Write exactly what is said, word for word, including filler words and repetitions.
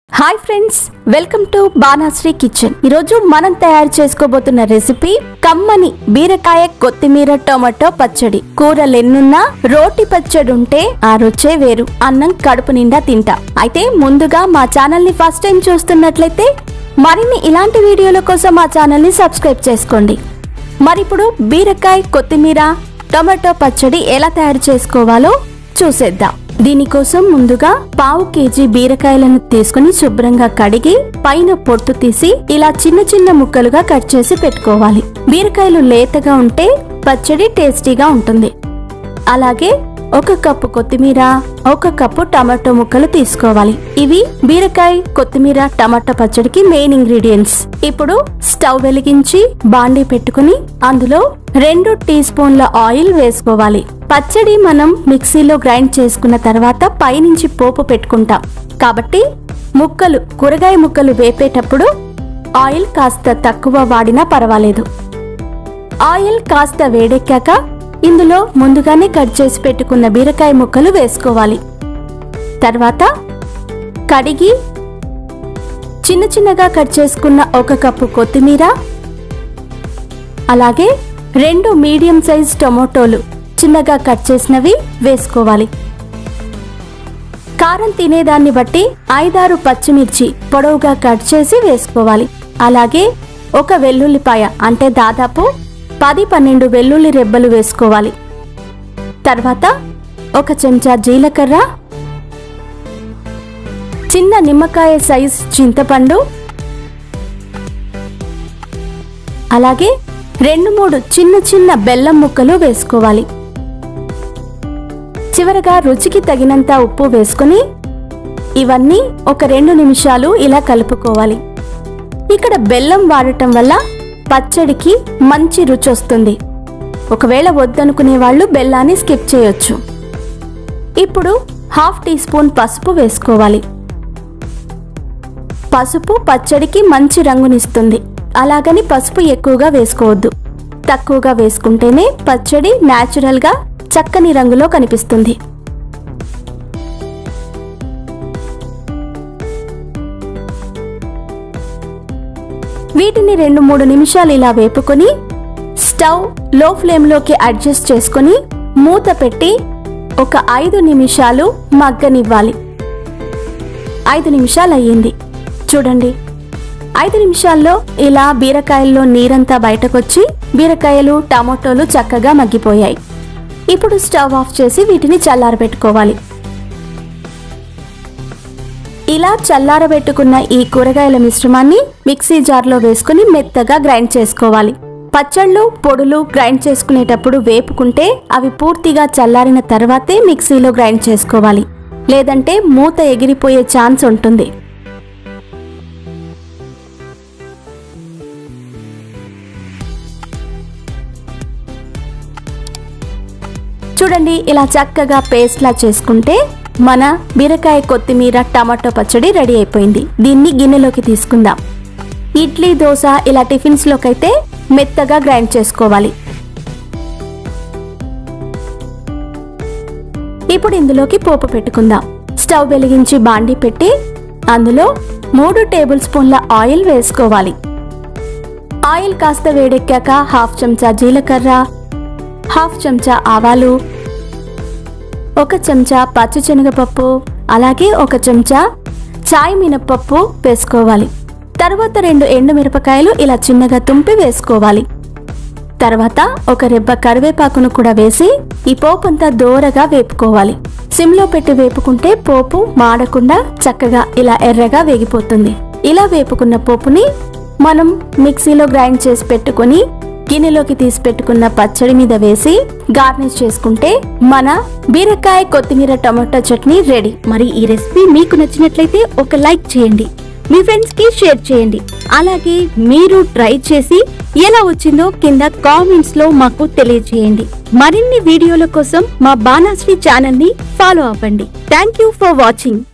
Hi friends welcome to Banashree kitchen. ఈరోజు మనం తయారు చేసుకోబోతున్న రెసిపీ కమ్మని బీరకాయ కొత్తిమీర టొమాటో పచ్చడి। కూరలెన్నున్నా రోటి పచ్చడి ఉంటే ఆ రుచే వేరు, అన్నం కడుపు నిండా తింటా। అయితే ముందుగా మా ఛానల్ ని ఫస్ట్ టైం చూస్తున్నట్లయితే మరిన్ని ఇలాంటి వీడియోల కోసం మా ఛానల్ ని సబ్స్క్రైబ్ చేసుకోండి। మరి ఇప్పుడు బీరకాయ కొత్తిమీర టొమాటో పచ్చడి ఎలా తయారు చేసుకోవాలో చూసేద్దాం। దీనికోసం ముందుగా పావు కేజీ బీరకాయలను తీసుకుని శుభ్రంగా కడిగి పైన పొట్టు తీసి ఇలా చిన్న చిన్న ముక్కలుగా కట్ చేసి పెట్టుకోవాలి। బీరకాయలు లేతగా ఉంటే పచ్చడి టేస్టీగా ఉంటుంది। అలాగే ఒక కప్పు కొత్తిమీర, ఒక కప్పు టమాటో ముక్కలు తీసుకోవాలి। ఇవి బీరకాయ కొత్తిమీర టమాటో పచ్చడికి మెయిన్ ఇంగ్రీడియంట్స్। ఇప్పుడు స్టవ్ వెలిగించి బాండీ పెట్టుకుని అందులో రెండు టీ స్పూన్ల ఆయిల్ వేసుకోవాలి। పచ్చడి మనం మిక్సీలో గ్రైండ్ చేసుకున్న తర్వాత పైనుంచి పోపు పెట్టుకుంటాం కాబట్టి ముక్కలు కూరగాయ ముక్కలు వేపేటప్పుడు ఆయిల్ కాస్త తక్కువ వాడినా పర్వాలేదు। ఆయిల్ కాస్త వేడెక్కాక ఇందులో ముందుగానే కట్ చేసి పెట్టుకున్న బీరకాయ ముక్కలు వేసుకోవాలి। తర్వాత కడిగి చిన్న చిన్నగా కట్ చేసుకున్న ఒక కప్పు కొత్తిమీర, అలాగే రెండు మీడియం సైజ్ టొమాటోలు చిన్నగా కట్ చేసినవి వేసుకోవాలి। కారం తినేదాన్ని బట్టి ఐదారు పచ్చిమిర్చి పొడవుగా కట్ చేసి వేసుకోవాలి। అలాగే ఒక వెల్లుల్లిపాయ అంటే దాదాపు పది పన్నెండు వెల్లుల్లి రెబ్బలు వేసుకోవాలి। తర్వాత ఒక చెంచా జీలకర్ర, చిన్న నిమ్మకాయ సైజ్ చింతపండు, అలాగే రెండు మూడు చిన్న చిన్న బెల్లం ముక్కలు వేసుకోవాలి। చివరగా రుచికి తగినంత ఉప్పు వేసుకుని ఇవన్నీ ఒక రెండు నిమిషాలు ఇలా కలుపుకోవాలి। ఇక్కడ బెల్లం వాడటం వల్ల పచ్చడికి మంచి రుచి వస్తుంది। ఒకవేళ వద్దనుకునే వాళ్ళు బెల్లాన్ని స్కిప్ చేయొచ్చు। ఇప్పుడు హాఫ్ టీ స్పూన్ పసుపు వేసుకోవాలి। పసుపు పచ్చడికి మంచి రంగునిస్తుంది, అలాగని పసుపు ఎక్కువగా వేసుకోవద్దు, తక్కువగా వేసుకుంటేనే పచ్చడి న్యాచురల్ గా చక్కని రంగులో కనిపిస్తుంది। వీటిని రెండు మూడు నిమిషాలు ఇలా వేపుకొని స్టవ్ లో ఫ్లేమ్ లోకి అడ్జస్ట్ చేసుకుని మూత పెట్టి ఒక ఐదు నిమిషాలు మగ్గనివ్వాలి। ఐదు నిమిషాలు అయ్యింది చూడండి। ఐదు నిమిషాల్లో ఇలా బీరకాయల్లో నీరంతా బయటకొచ్చి బీరకాయలు టమాటోలు చక్కగా మగ్గిపోయాయి। ఇప్పుడు స్టవ్ ఆఫ్ చేసి వీటిని చల్లారబెట్టుకోవాలి। ఇలా చల్లారబెట్టుకున్న ఈ కూరగాయల మిశ్రమాన్ని మిక్సీ జార్లో వేసుకుని మెత్తగా గ్రైండ్ చేసుకోవాలి। పచ్చళ్ళు పొడులు గ్రైండ్ చేసుకునేటప్పుడు వేపుకుంటే అవి పూర్తిగా చల్లారిన తర్వాతే మిక్సీలో గ్రైండ్ చేసుకోవాలి, లేదంటే మూత ఎగిరిపోయే ఛాన్స్ ఉంటుంది। చూడండి ఇలా చక్కగా పేస్ట్ లా చేసుకుంటే మన బీరకాయ కొత్తిమీర టమాటో పచ్చడి రెడీ అయిపోయింది। దీన్ని గిన్నెలోకి తీసుకుందాం। ఇడ్లీ దోశ ఇలా టిఫిన్స్ లోకైతే మెత్తగా గ్రైండ్ చేసుకోవాలి। ఇప్పుడు ఇందులోకి పోపు పెట్టుకుందాం। స్టవ్ వెలిగించి బాండీ పెట్టి అందులో మూడు టేబుల్ స్పూన్ల ఆయిల్ వేసుకోవాలి। ఆయిల్ కాస్త వేడెక్కాక హాఫ్ చెంచా జీలకర్ర, హాఫ్ చెంచా ఆవాలు, ఒక చెంచా పచ్చిశనగపప్పు, అలాగే ఒక చెంచా చాయ్ మినపప్పు వేసుకోవాలి। తర్వాత రెండు ఎండుమిరపకాయలు ఇలా చిన్నగా తుంపి వేసుకోవాలి। తర్వాత ఒక రెబ్బ కరివేపాకును కూడా వేసి ఈ పోపు అంతా దోరగా వేపుకోవాలి। సిమ్లో పెట్టి వేపుకుంటే పోపు మాడకుండా చక్కగా ఇలా ఎర్రగా వేగిపోతుంది। ఇలా వేపుకున్న పోపుని మనం మిక్సీలో గ్రైండ్ చేసి పెట్టుకుని గిన్నెలోకి తీసి పెట్టుకున్న పచ్చడి మీద వేసి గార్నిష్ చేసుకుంటే మన బీరకాయ కొత్తిమీర టమాటో చట్నీ రెడీ। మరి ఈ రెసిపీ మీకు నచ్చినట్లయితే ఒక లైక్ చేయండి, మీ ఫ్రెండ్స్ కి షేర్ చేయండి, అలాగే మీరు ట్రై చేసి ఎలా వచ్చిందో కింద కామెంట్స్ లో మాకు తెలియజేయండి। మరిన్ని వీడియోల కోసం మా బానాశ్రీ ఛానల్ ని ఫాలో అవ్వండి। Thank you for watching.